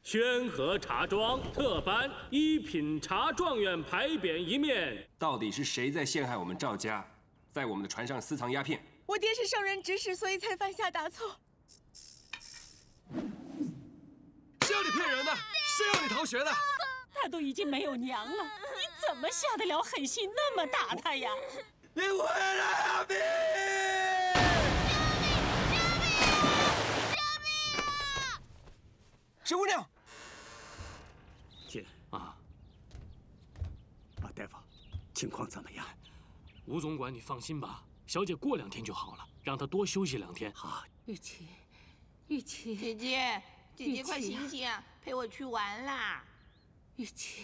宣和茶庄特颁一品茶状元牌匾一面。 到底是谁在陷害我们赵家，在我们的船上私藏鸦片？ 我爹是受人指使，所以才犯下大错。 谁要你骗人的？谁要你逃学的？ 他都已经没有娘了，你怎么下得了狠心那么打他呀？ 你回来啊，你！沈姑娘， 姐啊，大夫，情况怎么样？ 吴总管，你放心吧，小姐过2天就好了，让她多休息2天。 好， 玉琪，玉琪， 姐姐，快醒醒啊，陪我去玩啦！ 玉琪，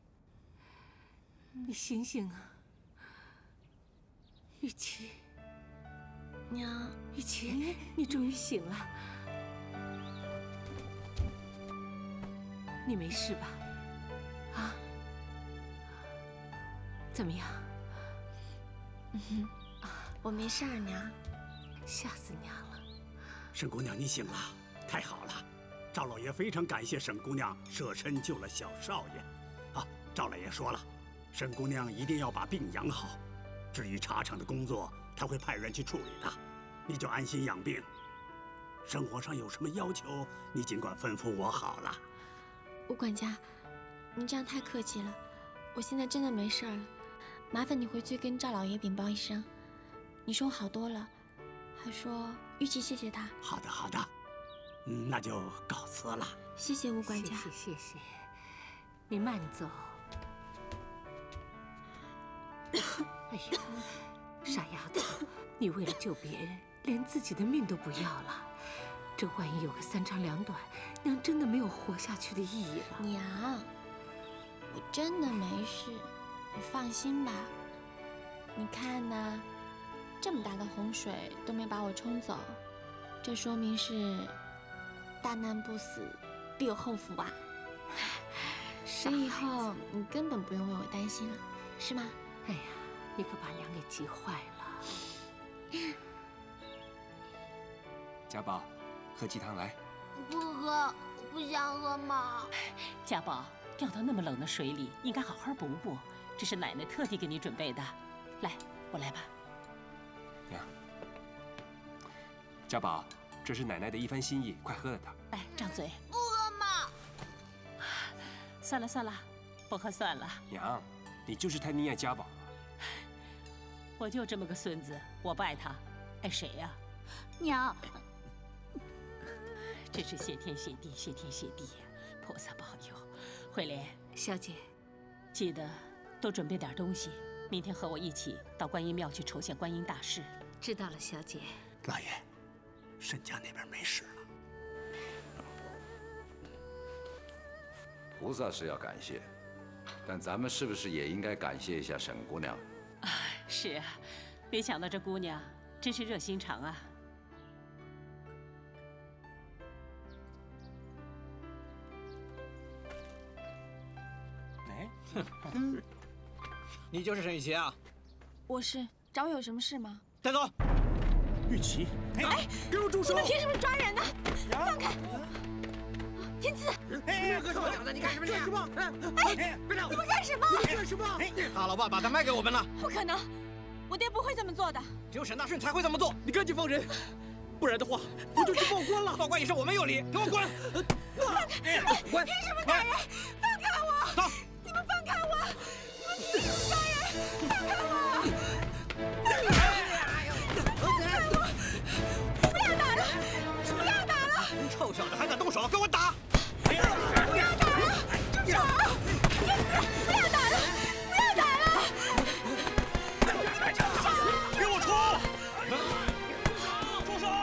你醒醒啊！玉琪， 娘， 玉琪，你终于醒了。你没事吧？啊？怎么样？ 我没事儿，娘。 吓死娘了！ 沈姑娘，你醒了，太好了！赵老爷非常感谢沈姑娘舍身救了小少爷。啊，赵老爷说了，沈姑娘一定要把病养好。至于茶厂的工作，他会派人去处理的，你就安心养病。生活上有什么要求，你尽管吩咐我好了。 吴管家，您这样太客气了，我现在真的没事儿了，麻烦你回去跟赵老爷禀报一声，你说我好多了，还说玉琪谢谢他。 好的，好的，那就告辞了。 谢谢吴管家。 谢谢，你慢走。哎呀，傻丫头，你为了救别人，连自己的命都不要了。这万一有个3长2短，娘真的没有活下去的意义了。 娘，我真的没事，你放心吧。你看呢，这么大的洪水都没把我冲走，这说明是大难不死，必有后福啊。所以以后你根本不用为我担心了，是吗？ 哎呀，你可把娘给急坏了。 家宝，喝鸡汤来。 不喝，我不想喝嘛。 家宝，掉到那么冷的水里，应该好好补补。这是奶奶特地给你准备的。来，我来吧。 娘，家宝，这是奶奶的一番心意，快喝了它。 来，张嘴。 不喝嘛。 算了，不喝算了。 娘，你就是太溺爱家宝了。 我就这么个孙子，我不爱他，爱谁呀？ 娘， 真是谢天谢地，谢天谢地呀！菩萨保佑。慧莲，小姐，记得多准备点东西，明天和我一起到观音庙去筹献观音大士。知道了，小姐。 老爷，沈家那边没事了。 菩萨是要感谢，但咱们是不是也应该感谢一下沈姑娘？ 是啊，没想到这姑娘真是热心肠啊。 你就是沈雨琪啊？ 我是，找我有什么事吗？ 带走。 玉琪， 哎， 给我住手！ 你们凭什么抓人呢？放开！天赐， 哎，臭小子，你干什么？干什么？哎，别动！ 你们干什么？ 干什么？他老爸把他卖给我们了。 不可能，我爹不会这么做的。 只有沈大顺才会这么做。 你赶紧放人，不然的话我就去报官了。 报官也是我们有理，给我滚！滚！ 凭什么打人？放开我！ 走！ 你们放开我！你们凭什么抓人？放开我！不要打了！不要打了！ 臭小子还敢动手，跟我打！ 不要打了！住手！天赐，不要打了！不要打了！你们住手！ 给我出！住手！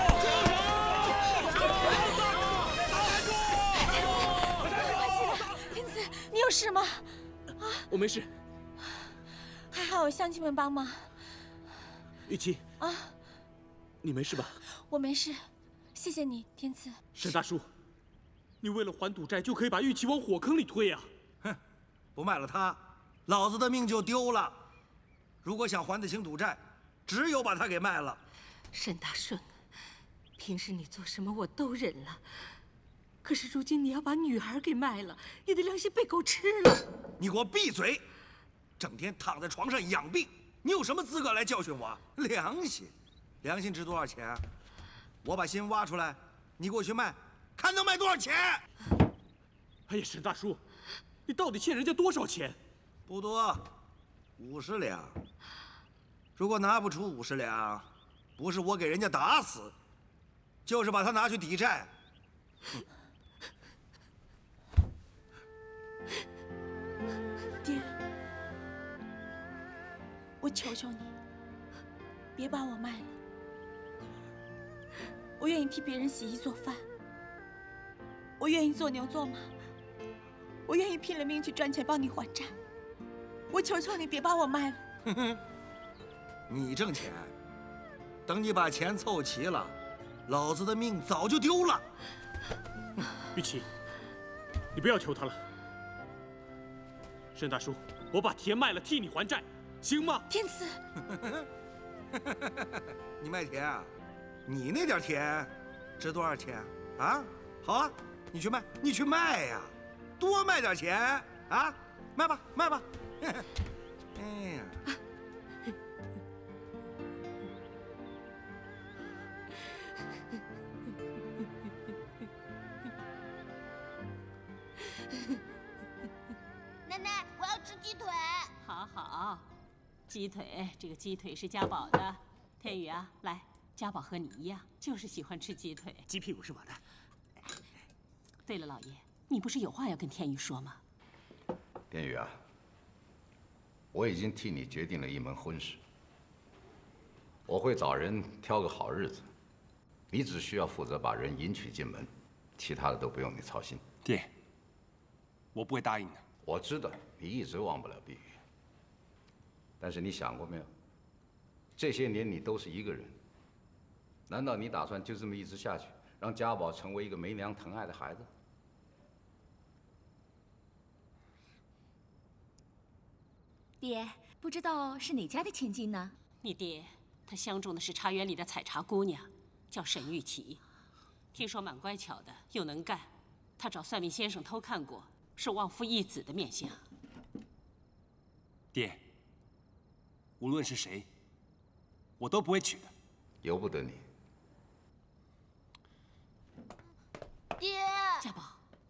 天赐，你有事吗？啊， 我没事。 还好有乡亲们帮忙。 玉琪啊， 你没事吧？ 我没事，谢谢你，天赐。 沈大叔，你为了还赌债，就可以把玉琪往火坑里推啊！ 哼，不卖了他，老子的命就丢了。如果想还得清赌债，只有把他给卖了。 沈大顺，平时你做什么我都忍了， 可是如今你要把女儿给卖了，你的良心被狗吃了。 你给我闭嘴！整天躺在床上养病，你有什么资格来教训我？良心，良心值多少钱？我把心挖出来，你给我去卖，看能卖多少钱？ 哎呀，沈大叔，你到底欠人家多少钱？ 不多，50两。如果拿不出50两，不是我给人家打死，就是把他拿去抵债。 爹，我求求你，别把我卖了。我愿意替别人洗衣做饭，我愿意做牛做马，我愿意拼了命去赚钱帮你还债。我求求你，别把我卖了。 哼哼，你挣钱，等你把钱凑齐了，老子的命早就丢了。 玉琪，你不要求他了。沈大叔，我把田卖了替你还债，行吗？ 天赐， 你卖田啊？你那点田值多少钱啊？好啊，你去卖，你去卖呀，多卖点钱啊，卖吧，卖吧。哎呀。 奶奶，我要吃鸡腿。 好好，鸡腿，这个鸡腿是家宝的。天宇啊，来，家宝和你一样，就是喜欢吃鸡腿。 鸡屁股是我的。 对了，老爷，你不是有话要跟天宇说吗？ 天宇啊，我已经替你决定了一门婚事，我会找人挑个好日子，你只需要负责把人迎娶进门，其他的都不用你操心。 爹，我不会答应的。 我知道你一直忘不了碧宇，但是你想过没有？这些年你都是一个人，难道你打算就这么一直下去，让家宝成为一个没娘疼爱的孩子？ 爹，不知道是哪家的千金呢？ 你爹，他相中的是茶园里的采茶姑娘，叫沈玉琪，听说蛮乖巧的，又能干。他找算命先生偷看过，是望夫义子的面相。 爹，无论是谁，我都不会娶的。 由不得你。 爹， 家宝，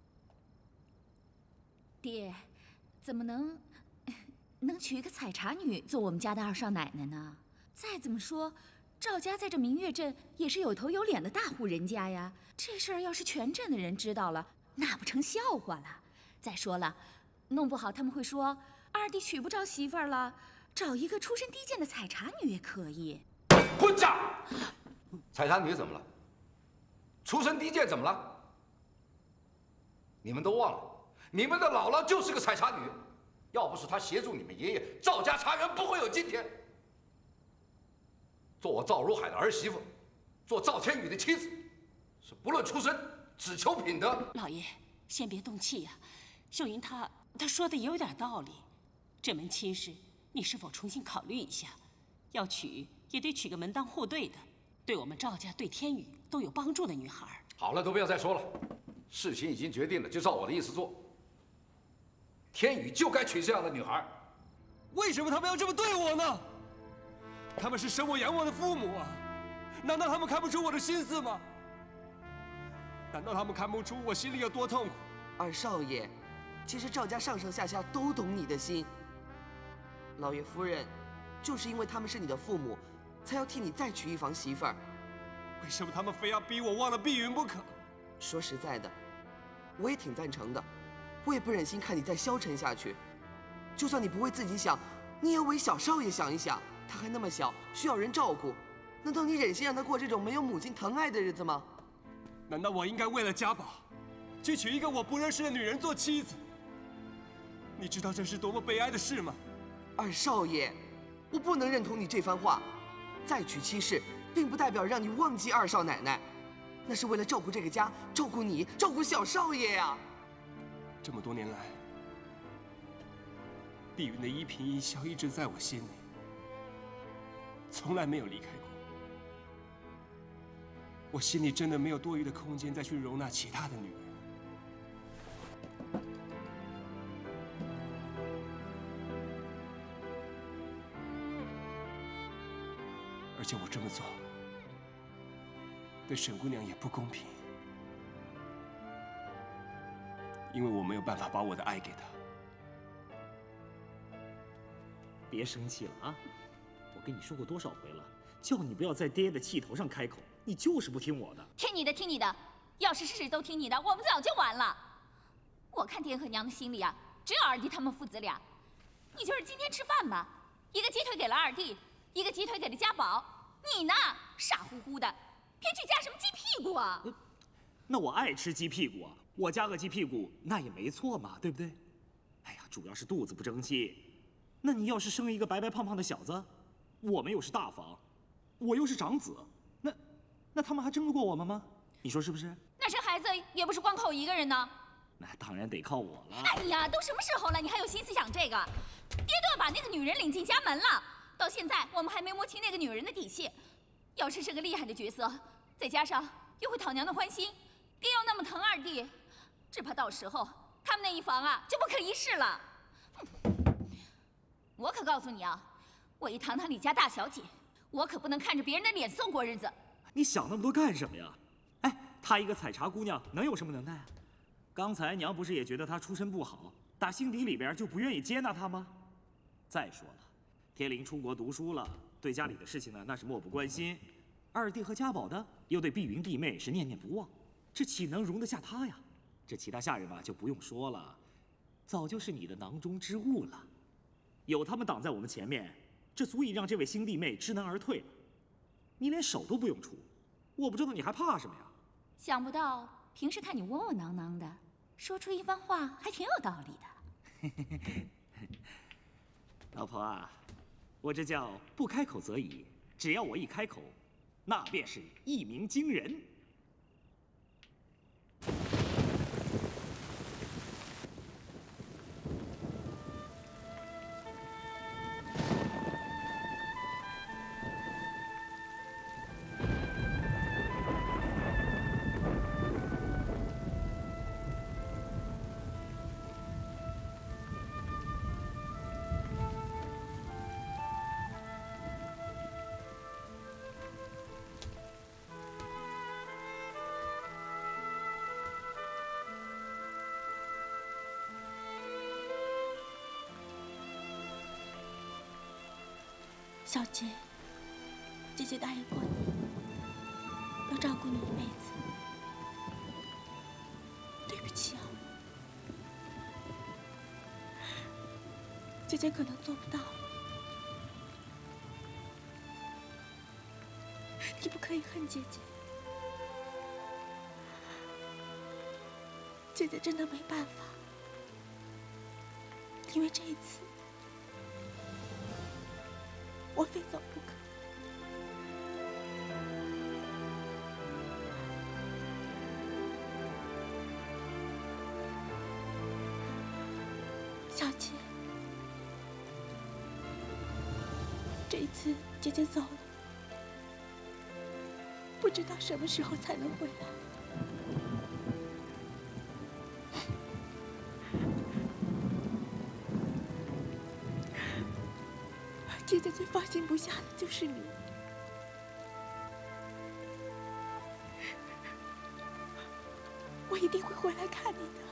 爹，怎么能娶一个采茶女做我们家的二少奶奶呢？再怎么说，赵家在这明月镇也是有头有脸的大户人家呀。这事儿要是全镇的人知道了，那不成笑话了。再说了，弄不好他们会说二弟娶不着媳妇儿了，找一个出身低贱的采茶女也可以。 混账！采茶女怎么了？出身低贱怎么了？你们都忘了，你们的姥姥就是个采茶女，要不是她协助你们爷爷，赵家茶园不会有今天。做我赵如海的儿媳妇，做赵天宇的妻子，是不论出身，只求品德。 老爷，先别动气呀。秀云她说的有点道理，这门亲事你是否重新考虑一下？要娶也得娶个门当户对的，对我们赵家、对天宇都有帮助的女孩。 好了，都不要再说了，事情已经决定了，就照我的意思做。天宇就该娶这样的女孩。 为什么他们要这么对我呢？他们是生我养我的父母啊，难道他们看不出我的心思吗？难道他们看不出我心里有多痛苦？ 二少爷，其实赵家上上下下都懂你的心。老爷夫人，就是因为他们是你的父母，才要替你再娶一房媳妇儿。 为什么他们非要逼我忘了碧云不可？ 说实在的，我也挺赞成的，我也不忍心看你再消沉下去。就算你不为自己想，你也为小少爷想一想，他还那么小，需要人照顾，难道你忍心让他过这种没有母亲疼爱的日子吗？ 难道我应该为了家宝，去娶一个我不认识的女人做妻子？你知道这是多么悲哀的事吗？ 二少爷，我不能认同你这番话。再娶妻室，并不代表让你忘记二少奶奶，那是为了照顾这个家，照顾你，照顾小少爷呀。 这么多年来，碧云的一颦一笑一直在我心里，从来没有离开过。我心里真的没有多余的空间再去容纳其他的女人。 而且我这么做对沈姑娘也不公平，因为我没有办法把我的爱给她。 别生气了啊！我跟你说过多少回了，叫你不要在爹的气头上开口，你就是不听我的。 听你的，听你的！要是事事都听你的，我们早就完了。我看爹和娘的心里啊，只有二弟他们父子俩。你就是今天吃饭吧，一个鸡腿给了二弟，一个鸡腿给了家宝，你呢，傻乎乎的，偏去夹什么鸡屁股啊？ 那我爱吃鸡屁股啊，我夹个鸡屁股那也没错嘛，对不对？哎呀，主要是肚子不争气。那你要是生一个白白胖胖的小子，我们又是大房，我又是长子，那他们还争得过我们吗？你说是不是？ 那生孩子也不是光靠我一个人呢。 那当然得靠我了。 哎呀，都什么时候了，你还有心思想这个？爹都要把那个女人领进家门了，到现在我们还没摸清那个女人的底细。要是是个厉害的角色，再加上又会讨娘的欢心，爹又那么疼二弟，只怕到时候他们那一房啊就不可一世了。我可告诉你啊，我一堂堂李家大小姐，我可不能看着别人的脸色过日子。 你想那么多干什么呀？哎，她一个采茶姑娘能有什么能耐啊？刚才娘不是也觉得她出身不好，打心底里边就不愿意接纳她吗？再说了，天灵出国读书了，对家里的事情呢那是漠不关心，二弟和家宝的又对碧云弟妹是念念不忘，这岂能容得下她呀？这其他下人吧就不用说了，早就是你的囊中之物了。有他们挡在我们前面，这足以让这位新弟妹知难而退了。你连手都不用出，我不知道你还怕什么呀？ 想不到平时看你窝窝囊囊的，说出一番话还挺有道理的。 老婆啊，我这叫不开口则已，只要我一开口，那便是一鸣惊人。 小姐，姐姐答应过你，要照顾你一辈子。对不起啊，姐姐可能做不到。你不可以恨姐姐，姐姐真的没办法，因为这一次我非走不可。小姐，这一次姐姐走了，不知道什么时候才能回来。姐姐最放心不下的就是你。我一定会回来看你的。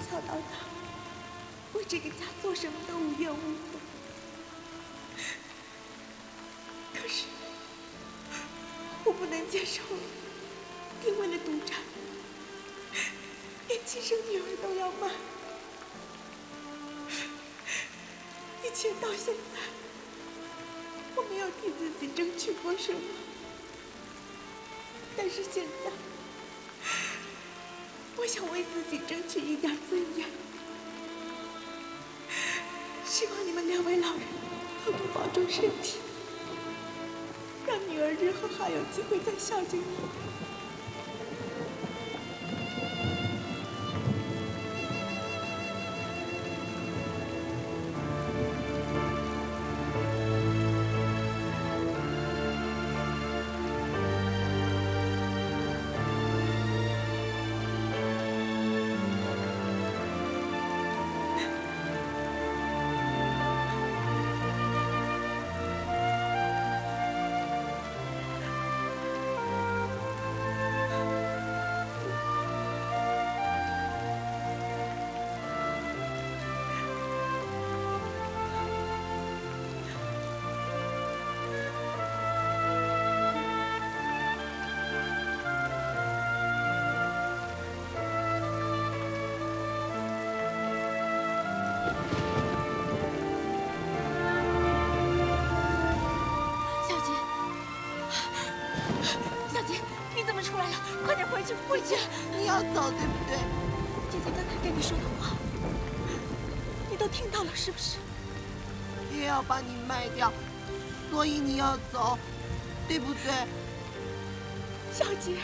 小到大，为这个家做什么都无怨无悔。可是，我不能接受爹为了独占，连亲生女儿都要卖。以前到现在，我没有替自己争取过什么，但是现在，我想为自己争取一点尊严。希望你们2位老人多多保重身体，让女儿日后还有机会再孝敬你。 慧姐，你要走对不对？ 姐姐刚才跟你说的话，你都听到了是不是？ 爹要把你卖掉，所以你要走，对不对？ 小姐，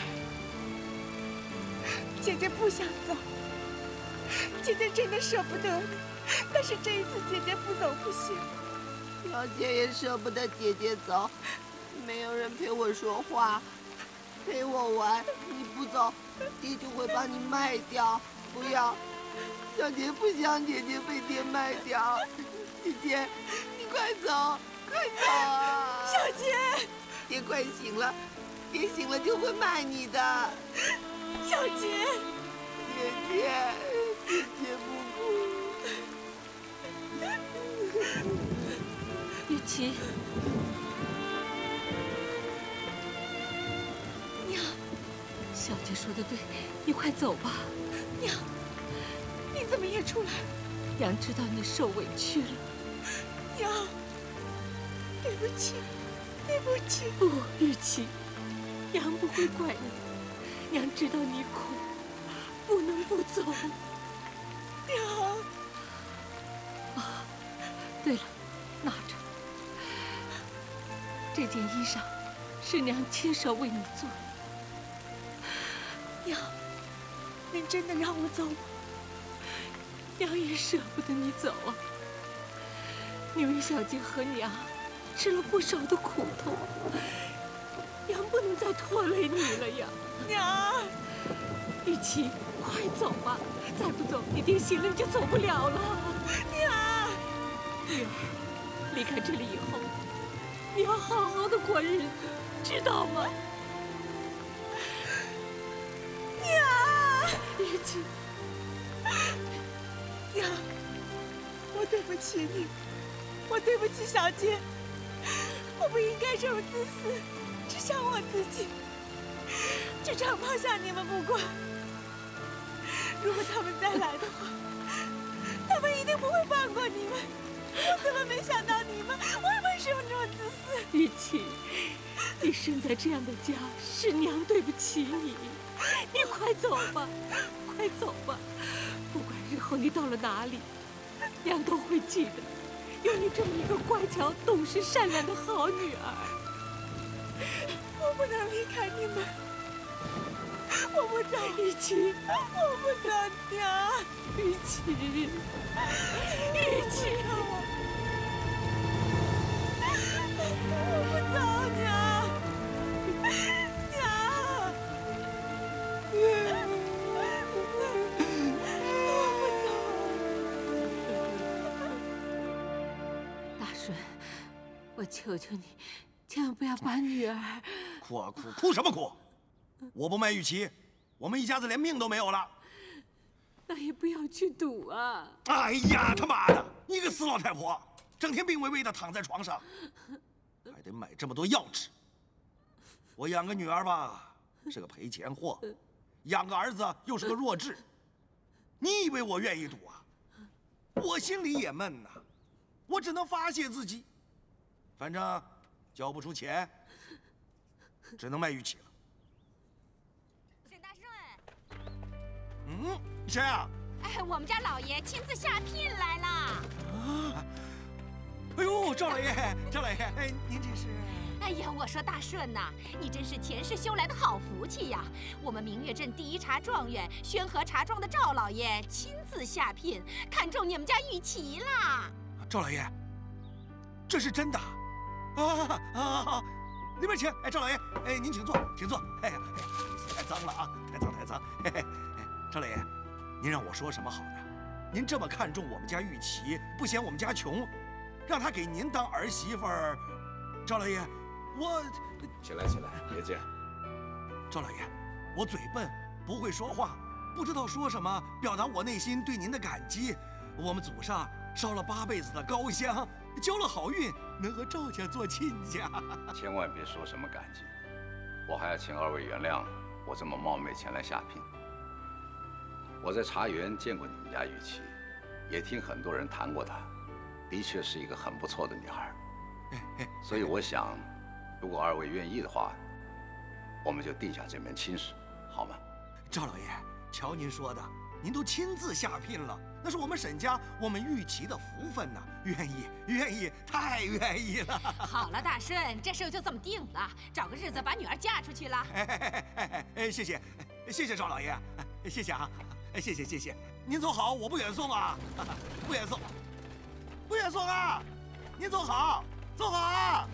姐姐不想走，姐姐真的舍不得你，但是这一次姐姐不走不行。 表姐也舍不得姐姐走，没有人陪我说话。陪我玩，你不走，爹就会把你卖掉。不要，小姐不想姐姐被爹卖掉。姐姐，你快走，快走啊！ 小姐， 爹快醒了，爹醒了就会卖你的。 小姐， 姐姐不哭。 雨琪。小姐说的对，你快走吧。 娘，你怎么也出来？ 娘知道你受委屈了。 娘，对不起，对不起。 不，雨琪，娘不会怪你。娘知道你苦，不能不走。 娘。 啊，对了，拿着。这件衣裳是娘亲手为你做的。 娘，您真的让我走吗？ 娘也舍不得你走啊。你为小姐和娘吃了不少的苦头，娘不能再拖累你了呀。 娘， 雨琪，快走吧，再不走，你爹醒了你就走不了了。 娘， 女儿，离开这里以后，你要好好的过日子，知道吗？雨琪， 娘，我对不起你，我对不起小姐，我不应该这么自私，只想我自己，就这样抛下你们不管。如果他们再来的话，他们一定不会放过你们。我怎么没想到你们为什么这么自私？ 雨琪，你生在这样的家，是娘对不起你。你快走吧，快走吧！不管日后你到了哪里，娘都会记得有你这么一个乖巧、懂事、善良的好女儿。 我不能离开你们，我不走， 雨琪， 我不走，娘， 雨琪，雨琪， 我不走，娘。 大顺，我求求你，千万不要把女儿…… 哭啊哭，哭什么哭？我不卖玉琪，我们一家子连命都没有了。 那也不要去赌啊！ 哎呀，他妈的，你个死老太婆，整天病危危的躺在床上，还得买这么多药吃。我养个女儿吧，是个赔钱货；养个儿子又是个弱智。你以为我愿意赌啊？我心里也闷呐，我只能发泄自己。反正交不出钱，只能卖玉器了。 沈大顺， 嗯，谁啊？ 哎，我们家老爷亲自下聘来了。 啊！哎呦，赵老爷，赵老爷，哎，您这是？ 哎呀，我说大顺呐，你真是前世修来的好福气呀！我们明月镇第一茶状元宣和茶庄的赵老爷亲自下聘，看中你们家玉琪啦。 赵老爷，这是真的？啊！里面请。哎，赵老爷，哎，您请坐，请坐。哎呀，太脏了啊，太脏。嘿嘿，赵老爷，您让我说什么好呢？您这么看重我们家玉琪，不嫌我们家穷，让她给您当儿媳妇儿，赵老爷，我起来，别这样。 赵老爷，我嘴笨，不会说话，不知道说什么表达我内心对您的感激。我们祖上烧了8辈子的高香，交了好运，能和赵家做亲家。 千万别说什么感激，我还要请2位原谅我这么冒昧前来下聘。我在茶园见过你们家玉琪，也听很多人谈过她，的确是一个很不错的女孩。所以我想，如果2位愿意的话，我们就定下这门亲事，好吗？ 赵老爷，瞧您说的，您都亲自下聘了，那是我们沈家、我们玉琪的福分呐！愿意，太愿意了。 好了，大顺，这事就这么定了，找个日子把女儿嫁出去了。 谢谢赵老爷，谢谢啊，谢谢。您走好，我不远送啊，不远送啊！您走好啊！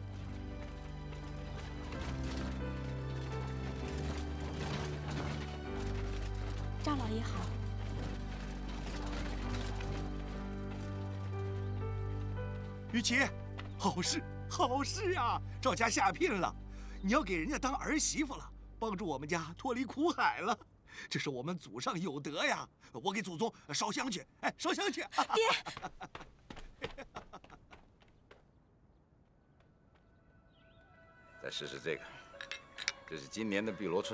赵老爷好。 玉琪，好事呀！赵家下聘了，你要给人家当儿媳妇了，帮助我们家脱离苦海了，这是我们祖上有德呀！我给祖宗烧香去，烧香去！ 爹， 再试试这个，这是今年的碧螺春。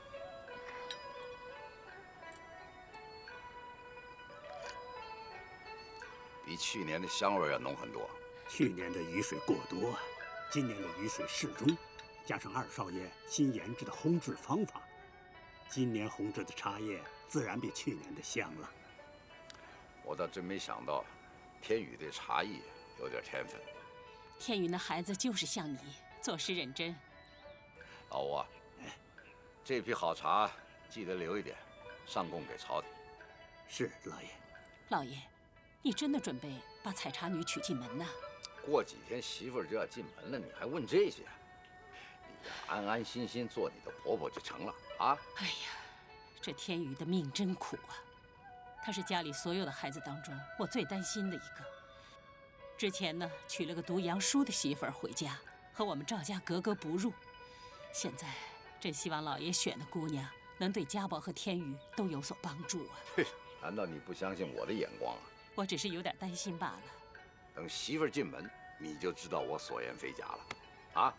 比去年的香味要浓很多。 去年的雨水过多，今年的雨水适中，加上2少爷新研制的烘制方法，今年烘制的茶叶自然比去年的香了。 我倒真没想到，天宇对茶艺有点天分。 天宇那孩子就是像你，做事认真。 老吴啊，这批好茶记得留一点，上供给朝廷。 是老爷。 老爷，你真的准备把采茶女娶进门呐？ 过几天媳妇儿就要进门了，你还问这些？你呀，安安心心做你的婆婆就成了啊！ 哎呀，这天宇的命真苦啊！他是家里所有的孩子当中我最担心的一个。之前呢，娶了个读洋书的媳妇儿回家，和我们赵家格格不入。现在真希望老爷选的姑娘能对家宝和天宇都有所帮助啊！ 难道你不相信我的眼光啊？ 我只是有点担心罢了。 等媳妇儿进门，你就知道我所言非假了，啊！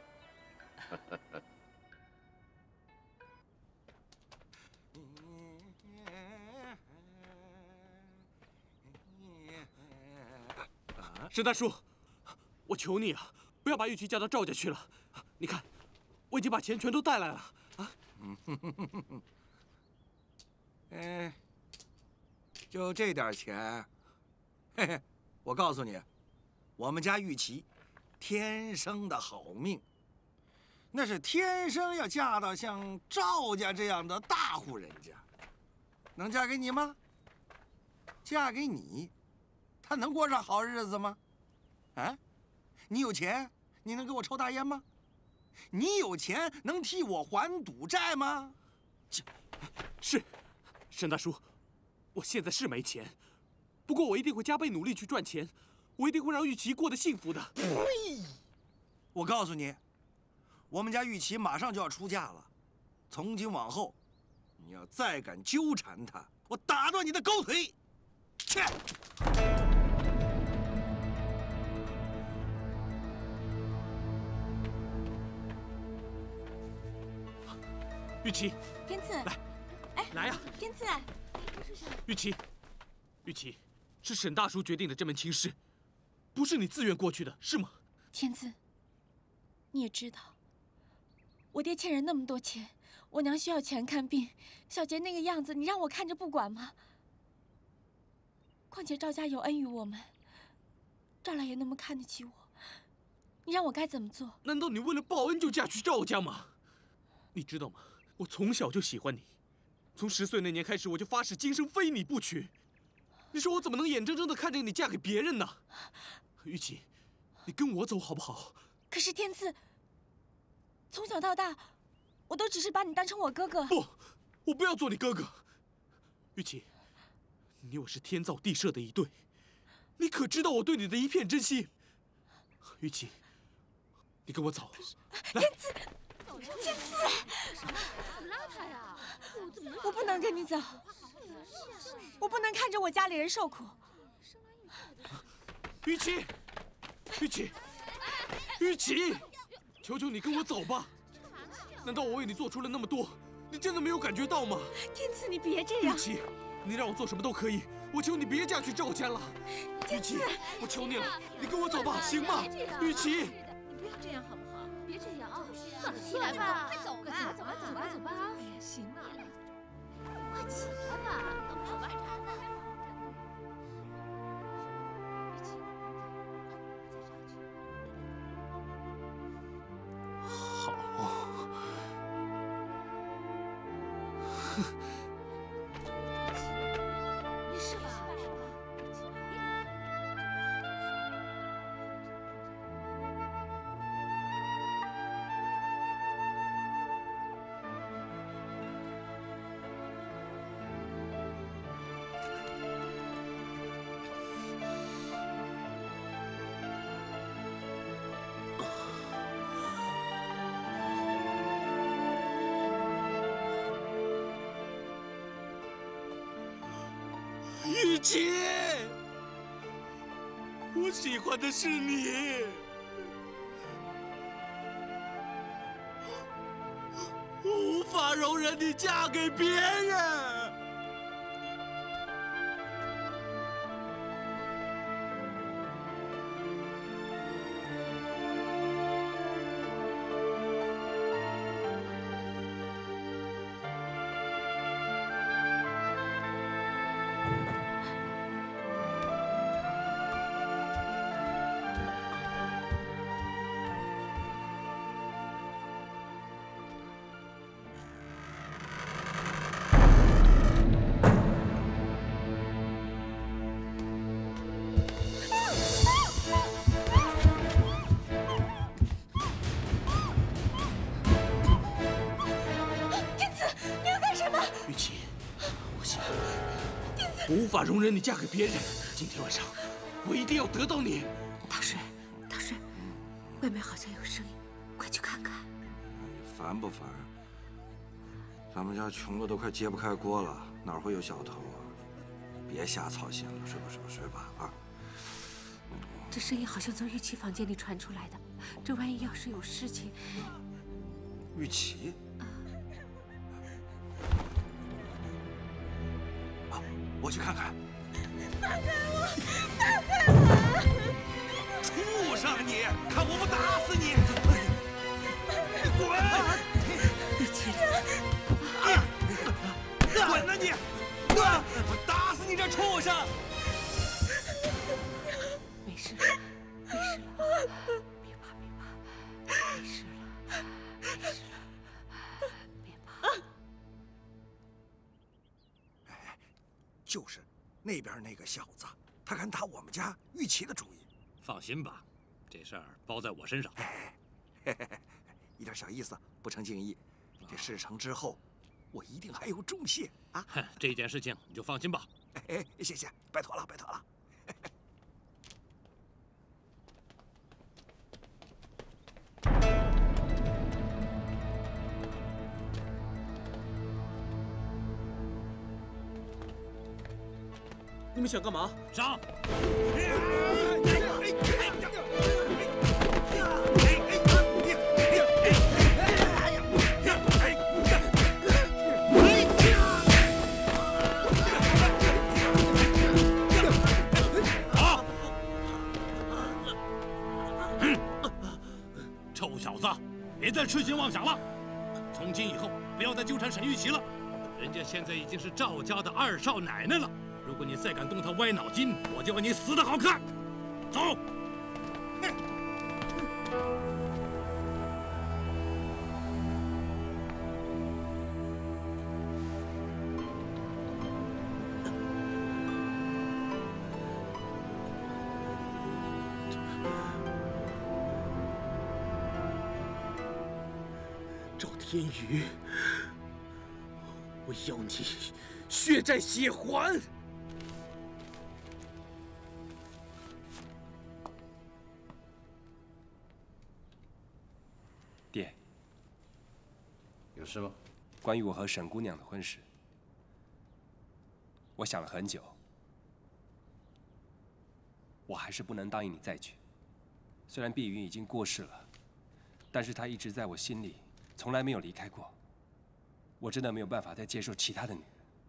沈大叔，我求你啊，不要把玉琪嫁到赵家去了。你看，我已经把钱全都带来了啊。 就这点钱，嘿嘿，我告诉你，我们家玉琪天生的好命，那是天生要嫁到像赵家这样的大户人家。能嫁给你吗？嫁给你，她能过上好日子吗？啊，你有钱，你能给我抽大烟吗？你有钱能替我还赌债吗？ 是，沈大叔，我现在是没钱，不过我一定会加倍努力去赚钱，我一定会让玉琪过得幸福的。 呸！我告诉你，我们家玉琪马上就要出嫁了，从今往后，你要再敢纠缠她， 我打断你的狗腿！切！ 玉琪， 天赐， 来， 哎， 来呀！ 天赐， 玉琪，玉琪，是沈大叔决定的这门亲事，不是你自愿过去的，是吗？ 天赐，你也知道，我爹欠人那么多钱，我娘需要钱看病，小杰那个样子，你让我看着不管吗？况且赵家有恩于我们，赵老爷那么看得起我，你让我该怎么做？ 难道你为了报恩就嫁去赵家吗？你知道吗？我从小就喜欢你，从10岁那年开始，我就发誓今生非你不娶。你说我怎么能眼睁睁地看着你嫁给别人呢？玉琪，你跟我走好不好？ 可是天赐，从小到大，我都只是把你当成我哥哥。 不，我不要做你哥哥。玉琪，你我是天造地设的一对，你可知道我对你的一片真心？玉琪，你跟我走。 天赐，天赐， 怎么拉他呀？ 我不能跟你走，我不能看着我家里人受苦。 玉琪，玉琪，玉琪，求求你跟我走吧！难道我为你做出了那么多，你真的没有感觉到吗？ 天赐，你别这样。 玉琪，你让我做什么都可以，我求你别嫁去赵家了。玉琪，我求你了，你跟我走吧，行吗？玉琪， 你不要这样好不好？别这样啊！ 算了，起来吧， 快走吧， 走吧，走吧，走吧！ 哎呀，行了， 快起来吧，走吧。 好。 没事吧？ 玉琪，我喜欢的是你，我无法容忍你嫁给别人。玉琪，我喜欢你，我无法容忍你嫁给别人。今天晚上，我一定要得到你。 汤水，汤水，外面好像有声音，快去看看。 你烦不烦？咱们家穷的都快揭不开锅了，哪会有小偷啊？别瞎操心了，睡吧，睡吧，睡吧啊！ 这声音好像从玉琪房间里传出来的，这万一要是有事情…… 玉琪。我去看看。 放开我！放开我！ 畜生你！看我不打死你！你滚！ 玉琪， 滚呐你！我打死你这畜生！ 没事，没事了，别怕，别怕，没事了，没事了，别怕。 就是那边那个小子，他敢打我们家玉琪的主意。 放心吧，这事儿包在我身上。 一点小意思，不成敬意。这事成之后，我一定还有重谢啊！ 这件事情你就放心吧。 谢谢，拜托了，拜托了。 你们想干嘛？ 上！好！臭小子，别再痴心妄想了。从今以后，不要再纠缠沈玉琪了。人家现在已经是赵家的二少奶奶了。 如果你再敢动他歪脑筋，我就要你死得好看！走。 赵天宇，我要你血债血还！ 爹， 有事吗？ 关于我和沈姑娘的婚事，我想了很久，我还是不能答应你再娶。虽然碧云已经过世了，但是她一直在我心里，从来没有离开过。我真的没有办法再接受其他的女人。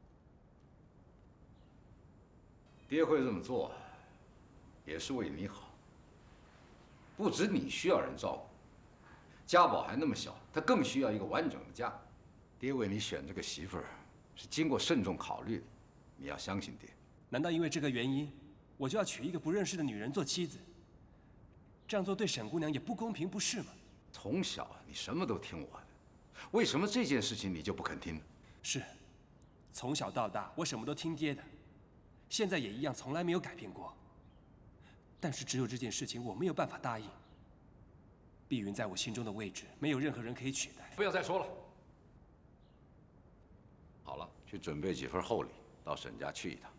爹会这么做，也是为你好。不止你需要人照顾。 家宝还那么小，他更需要一个完整的家。爹为你选这个媳妇儿，是经过慎重考虑的，你要相信爹。 难道因为这个原因，我就要娶一个不认识的女人做妻子？这样做对沈姑娘也不公平，不是吗？ 从小你什么都听我的，为什么这件事情你就不肯听呢？ 是，从小到大我什么都听爹的，现在也一样，从来没有改变过。但是只有这件事情我没有办法答应。 碧云在我心中的位置，没有任何人可以取代。 不要再说了。好了，去准备几份厚礼，到沈家去一趟。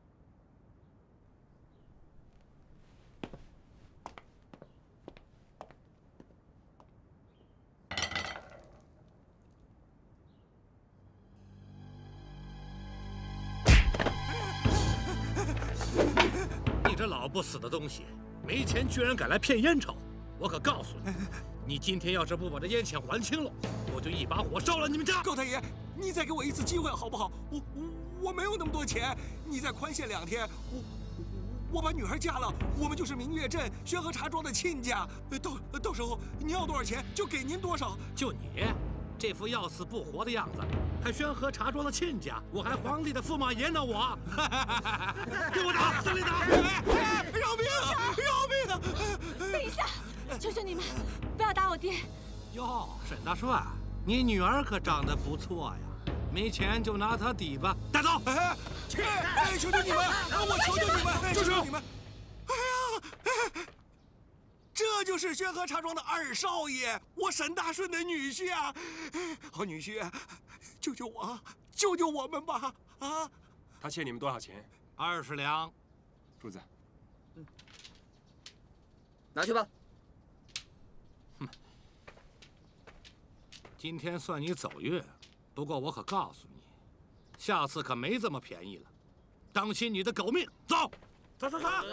你这老不死的东西，没钱居然敢来骗烟钞！ 我可告诉你，你今天要是不把这烟钱还清了，我就一把火烧了你们家！ 高太爷，你再给我一次机会好不好？我没有那么多钱，你再宽限2天，我把女孩嫁了，我们就是明月镇宣和茶庄的亲家。到时候你要多少钱就给您多少。 就你这副要死不活的样子，还宣和茶庄的亲家，我还皇帝的驸马爷呢！我，给我打，用力打！ 饶命啊！饶命啊！ 等一下。 求求你们，不要打我爹！ 哟，沈大帅，你女儿可长得不错呀，没钱就拿她抵吧，带走！ 求求你们，我求求你们，求求你们！哎呀，这就是宣和茶庄的二少爷，我沈大顺的女婿啊！好女婿，救救我，救救我们吧！啊！ 他欠你们多少钱 ？20两。 柱子， 拿去吧。 今天算你走运，不过我可告诉你，下次可没这么便宜了，当心你的狗命！走，走。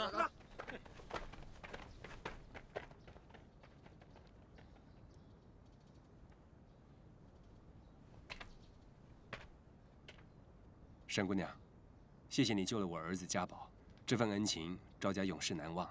沈姑娘，谢谢你救了我儿子家宝，这份恩情赵家永世难忘。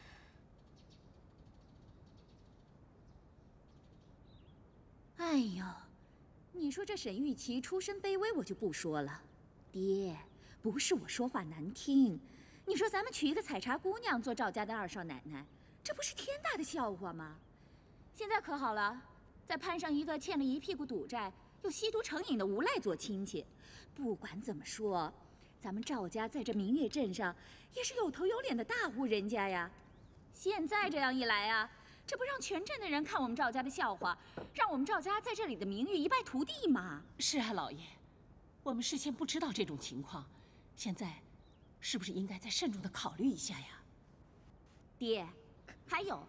哎呦，你说这沈玉琪出身卑微，我就不说了。爹，不是我说话难听，你说咱们娶一个采茶姑娘做赵家的二少奶奶，这不是天大的笑话吗？现在可好了，再攀上一个欠了一屁股赌债又吸毒成瘾的无赖做亲戚。不管怎么说，咱们赵家在这明月镇上也是有头有脸的大户人家呀。现在这样一来啊，这不让全镇的人看我们赵家的笑话，让我们赵家在这里的名誉一败涂地吗？ 是啊，老爷，我们事先不知道这种情况，现在是不是应该再慎重的考虑一下呀？ 爹，还有，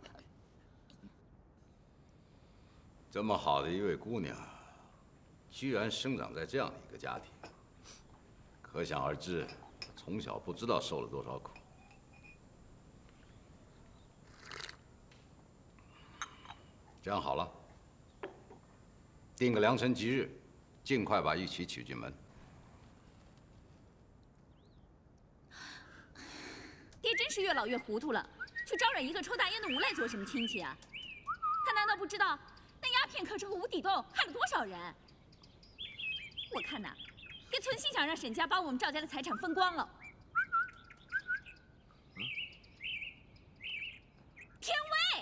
这么好的一位姑娘，居然生长在这样的一个家庭，可想而知， 从小不知道受了多少苦。这样好了，定个良辰吉日，尽快把玉琪娶进门。 爹真是越老越糊涂了，去招惹一个抽大烟的无赖做什么亲戚啊？他难道不知道那鸦片可是个无底洞，害了多少人？我看呐，爹存心想让沈家把我们赵家的财产分光了。天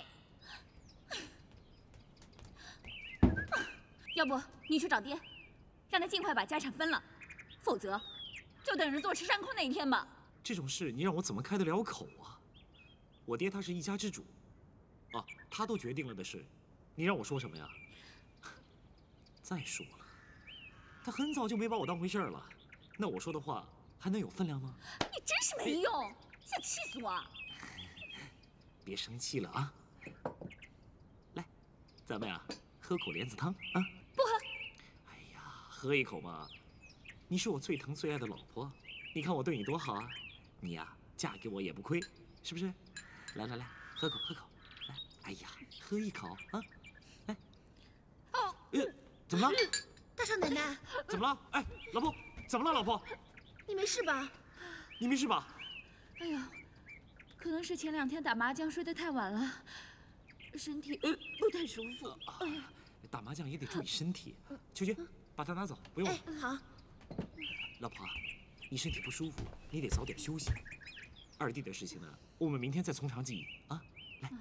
威，要不你去找爹，让他尽快把家产分了，否则就等着坐吃山空那一天吧。 这种事你让我怎么开得了口啊？我爹他是一家之主，啊，他都决定了的事，你让我说什么呀？再说了，他很早就没把我当回事了，那我说的话还能有分量吗？ 你真是没用，想气死我！ 别生气了啊！来，咱们呀喝口莲子汤啊！ 不喝。 哎呀，喝一口嘛！你是我最疼最爱的老婆，你看我对你多好啊！你呀嫁给我也不亏，是不是？来来来，喝口喝口，来！哎呀，喝一口啊！来。 哦。 怎么了？ 大少奶奶。 怎么了？哎，老婆，怎么了？老婆， 你没事吧？ 你没事吧？ 哎呀，可能是前2天打麻将睡得太晚了，身体不太舒服。哎呀， 打麻将也得注意身体。秋菊，把它拿走，不用了。 哎，好。 老婆，你身体不舒服，你得早点休息。二弟的事情呢，我们明天再从长计议啊。来。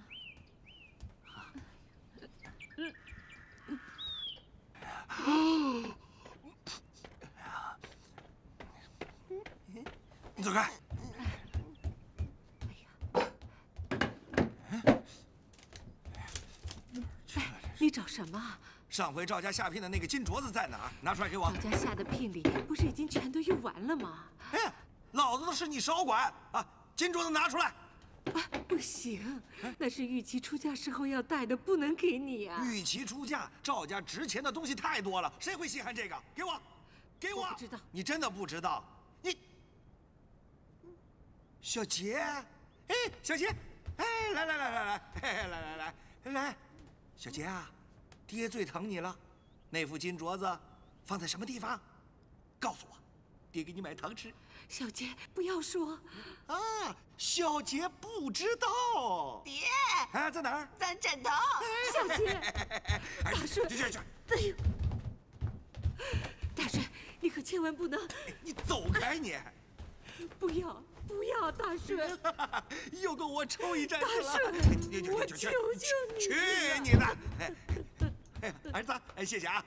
你走开！ 你找什么？ 上回赵家下聘的那个金镯子在哪儿？拿出来给我。 赵家下的聘礼不是已经全都用完了吗？ 哎，老子的事你少管啊！金镯子拿出来！ 不行，那是玉琪出嫁时候要戴的，不能给你啊！ 玉琪出嫁，赵家值钱的东西太多了，谁会稀罕这个？给我，给我！ 我不知道。 你真的不知道？你，小杰，哎，小杰，哎，来，来，小杰啊，爹最疼你了。那副金镯子放在什么地方？告诉我，爹给你买糖吃。 小杰，不要说。 啊，小杰不知道。 爹， 啊，在哪儿？ 在枕头。 小杰，大顺，哎呦，大顺，你可千万不能。 你走开你！ 不要，不要，大顺！ 又跟我抽一阵子了。 大顺，我求求你！ 去你的！儿子，谢谢啊。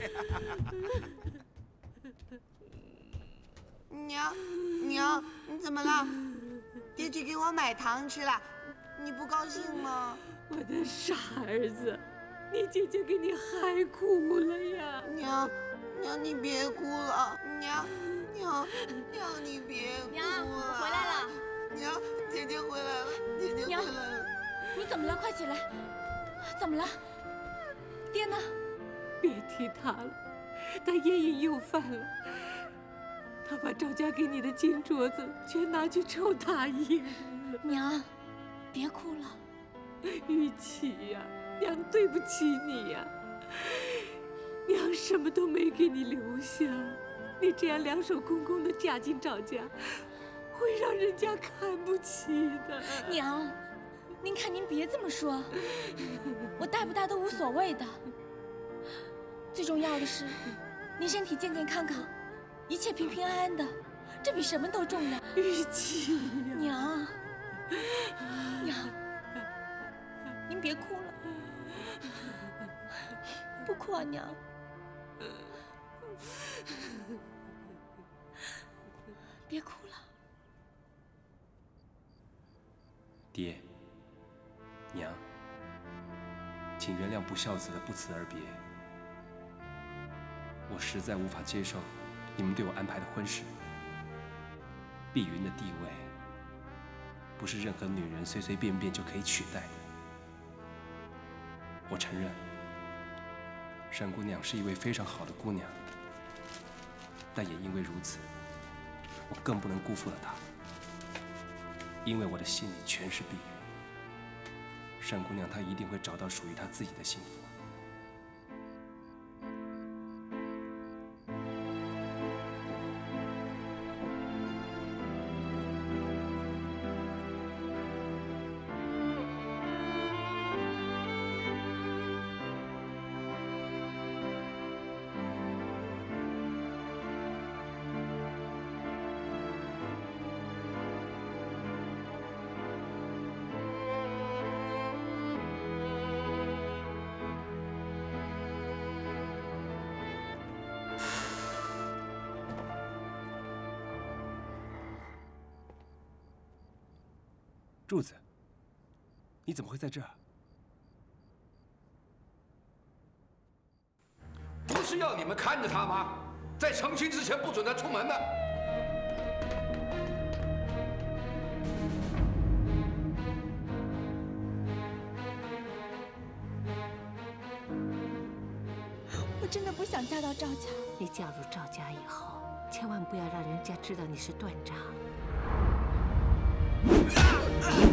娘，娘，你怎么了？爹去给我买糖吃了，你不高兴吗？ 我的傻儿子，你姐姐给你害苦了呀！ 娘，你别哭了，娘，你别哭了。 娘，我回来了。 娘，姐姐回来了，姐姐回来了。 你怎么了？快起来！怎么了？爹呢？ 别提他了，他烟瘾又犯了。他把赵家给你的金镯子全拿去抽大烟了。 娘，别哭了。 玉琪呀，娘对不起你呀。娘什么都没给你留下，你这样两手空空的嫁进赵家，会让人家看不起的。 娘，您看您别这么说，我带不带都无所谓的。最重要的是，您身体健健康康。一切平平安安的，这比什么都重要。 玉琪呀， 娘，您别哭了，不哭啊，娘。别哭了。 爹，娘，请原谅不孝子的不辞而别。我实在无法接受你们对我安排的婚事。碧云的地位，不是任何女人随随便便就可以取代的。我承认，沈姑娘是一位非常好的姑娘，但也因为如此， 我更不能辜负了她，因为我的心里全是碧云。沈姑娘她一定会找到属于她自己的幸福。柱子，你怎么会在这儿？ 不是要你们看着他吗？在成亲之前不准他出门的。 我真的不想嫁到赵家。 你嫁入赵家以后，千万不要让人家知道你是断章。